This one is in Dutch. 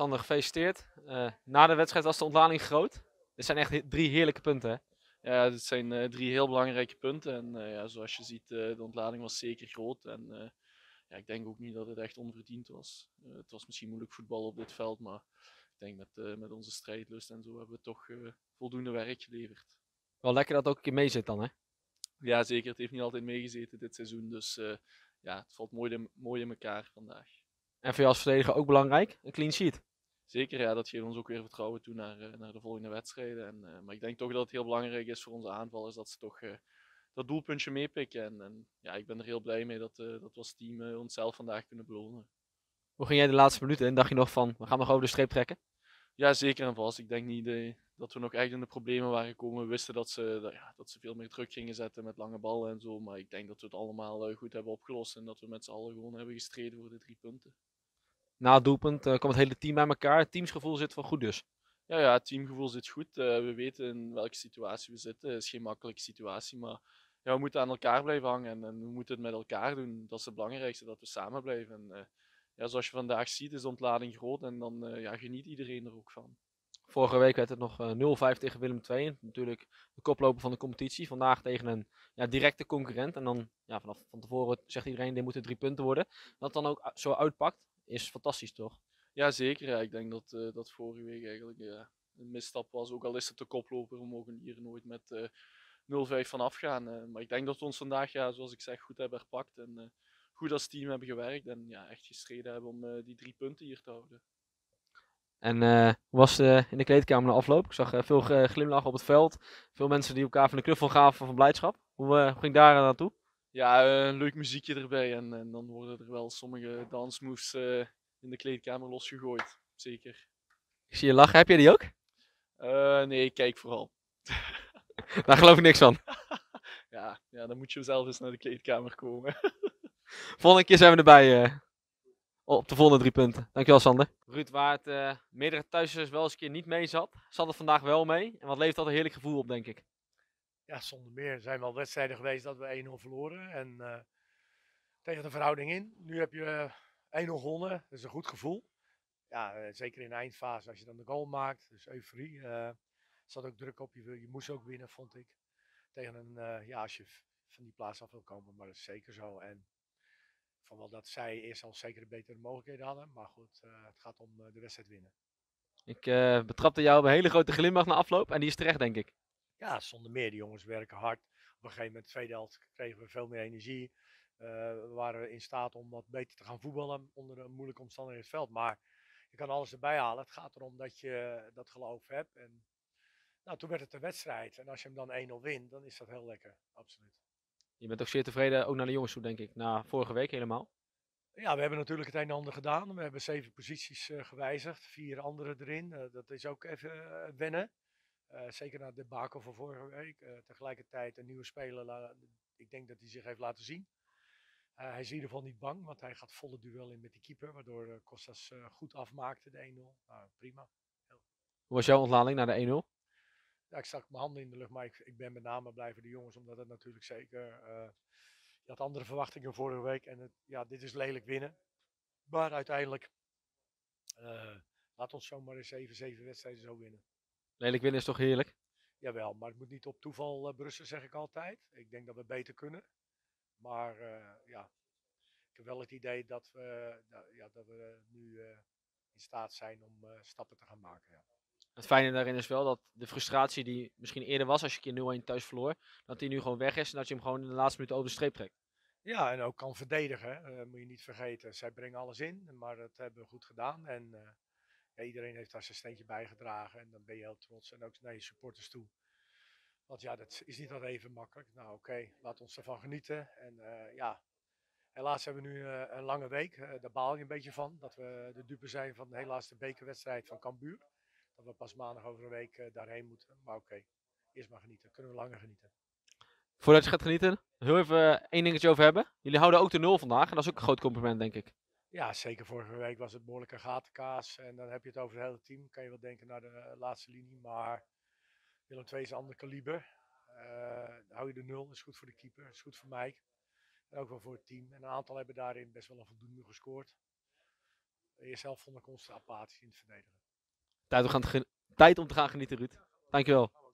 Sander, gefeliciteerd. Na de wedstrijd was de ontlading groot. Dit zijn echt 3 heerlijke punten, hè? Ja, dit zijn 3 heel belangrijke punten. En ja, zoals je ziet, de ontlading was zeker groot. En ja, ik denk ook niet dat het echt onverdiend was. Het was misschien moeilijk voetbal op dit veld, maar ik denk met onze strijdlust en zo hebben we toch voldoende werk geleverd. Wel lekker dat het ook een keer mee zit dan, hè? Ja, zeker. Het heeft niet altijd meegezeten dit seizoen. Dus ja, het valt mooi in elkaar vandaag. En voor jou als verdediger ook belangrijk, een clean sheet. Zeker, ja, dat geeft ons ook weer vertrouwen toe naar de volgende wedstrijden. Maar ik denk toch dat het heel belangrijk is voor onze aanvallers dat ze toch dat doelpuntje meepikken. En ja, ik ben er heel blij mee dat we als team onszelf vandaag kunnen belonen. Hoe ging jij de laatste minuten in? Dacht je nog van, we gaan nog over de streep trekken? Ja, zeker en vast. Ik denk niet dat we nog echt in de problemen waren gekomen. We wisten dat ze veel meer druk gingen zetten met lange ballen en zo. Maar ik denk dat we het allemaal goed hebben opgelost. En dat we met z'n allen gewoon hebben gestreden voor de 3 punten. Na het doelpunt kwam het hele team bij elkaar. Het teamsgevoel zit wel goed dus. Ja, het teamgevoel zit goed. We weten in welke situatie we zitten. Het is geen makkelijke situatie, maar ja, we moeten aan elkaar blijven hangen en we moeten het met elkaar doen. Dat is het belangrijkste, dat we samen blijven. En ja, zoals je vandaag ziet is de ontlading groot en dan ja, geniet iedereen er ook van. Vorige week werd het nog 0-5 tegen Willem II. Natuurlijk de koploper van de competitie. Vandaag tegen een directe concurrent. En dan vanaf van tevoren zegt iedereen, dit moeten 3 punten worden. Dat dan ook zo uitpakt, is fantastisch toch? Ja, zeker. Ja. Ik denk dat vorige week eigenlijk een misstap was. Ook al is het de koploper, we mogen hier nooit met 0-5 van afgaan. Maar ik denk dat we ons vandaag, ja, zoals ik zeg, goed hebben herpakt. En goed als team hebben gewerkt. En ja, echt gestreden hebben om die 3 punten hier te houden. En hoe was het in de kleedkamer na afloop? Ik zag veel glimlachen op het veld. Veel mensen die elkaar van de knuffel gaven van blijdschap. Hoe ging daar naartoe? Ja, een leuk muziekje erbij. En dan worden er wel sommige dansmoves in de kleedkamer losgegooid. Zeker. Ik zie je lachen. Heb jij die ook? Nee, ik kijk vooral. Daar geloof ik niks van. Ja, dan moet je zelf eens naar de kleedkamer komen. Volgende keer zijn we erbij op de volgende 3 punten. Dankjewel Sander. Ruud, waar het meerdere thuisers wel eens een keer niet mee zat het vandaag wel mee. En wat levert dat een heerlijk gevoel op, denk ik. Ja, zonder meer. Er zijn wel wedstrijden geweest dat we 1-0 verloren. En tegen de verhouding in. Nu heb je 1-0 gewonnen. Dat is een goed gevoel. Ja, zeker in de eindfase als je dan de goal maakt. Dus euforie. Zat ook druk op. Je moest ook winnen, vond ik. Tegen een, ja, als je van die plaats af wil komen. Maar dat is zeker zo. En van wel dat zij eerst al zeker de betere mogelijkheden hadden. Maar goed, het gaat om de wedstrijd winnen. Ik betrapte jou op een hele grote glimlach na afloop. En die is terecht, denk ik. Ja, zonder meer. Die jongens werken hard. Op een gegeven moment, de tweede helft, kregen we veel meer energie. We waren in staat om wat beter te gaan voetballen onder een moeilijke omstandigheden in het veld. Maar je kan alles erbij halen. Het gaat erom dat je dat geloof hebt. En nou, toen werd het een wedstrijd. En als je hem dan 1-0 wint, dan is dat heel lekker. Absoluut. Je bent ook zeer tevreden, ook naar de jongens toe, denk ik. Na vorige week helemaal. Ja, we hebben natuurlijk het een en ander gedaan. We hebben 7 posities gewijzigd. 4 andere erin. Dat is ook even wennen. Zeker na de debacle van vorige week. Tegelijkertijd een nieuwe speler. Ik denk dat hij zich heeft laten zien. Hij is in ieder geval niet bang, want hij gaat volle duel in met die keeper. Waardoor Kostas goed afmaakte, de 1-0. Nou, prima. Hoe was jouw ontlading na de 1-0? Ja, ik stak mijn handen in de lucht, maar ik ben met name blij voor de jongens. Omdat het natuurlijk zeker... je had andere verwachtingen vorige week. En ja, dit is lelijk winnen. Maar uiteindelijk... laat ons zomaar eens 7 wedstrijden zo winnen. Lelijk winnen is toch heerlijk? Jawel, maar het moet niet op toeval berusten, zeg ik altijd. Ik denk dat we beter kunnen. Maar ja, ik heb wel het idee dat we nu in staat zijn om stappen te gaan maken. Ja. Het fijne daarin is wel dat de frustratie die misschien eerder was als je een keer 0-1 thuis verloor, dat die nu gewoon weg is en dat je hem gewoon in de laatste minuten over de streep trekt. Ja, en ook kan verdedigen. Moet je niet vergeten. Zij brengen alles in, maar dat hebben we goed gedaan. En ja, iedereen heeft daar zijn steentje bijgedragen. En dan ben je heel trots. En ook naar je supporters toe. Want ja, dat is niet altijd even makkelijk. Nou oké, laat ons ervan genieten. En ja, helaas hebben we nu een lange week. Daar baal je een beetje van. Dat we de dupe zijn van helaas de bekerwedstrijd van Cambuur. Dat we pas maandag over een week daarheen moeten. Maar oké, eerst maar genieten. Kunnen we langer genieten. Voordat je gaat genieten, heel even één dingetje over hebben. Jullie houden ook de 0 vandaag en dat is ook een groot compliment, denk ik. Ja, zeker vorige week was het behoorlijke gatenkaas. En dan heb je het over het hele team. Kan je wel denken naar de laatste linie. Maar Willem II is een ander kaliber. Hou je de 0, is goed voor de keeper, is goed voor mij. En ook wel voor het team. En een aantal hebben daarin best wel een voldoende gescoord. De eerste helft vond ik ons apathisch in het verdedigen. Tijd om te gaan genieten, Ruud. Dankjewel.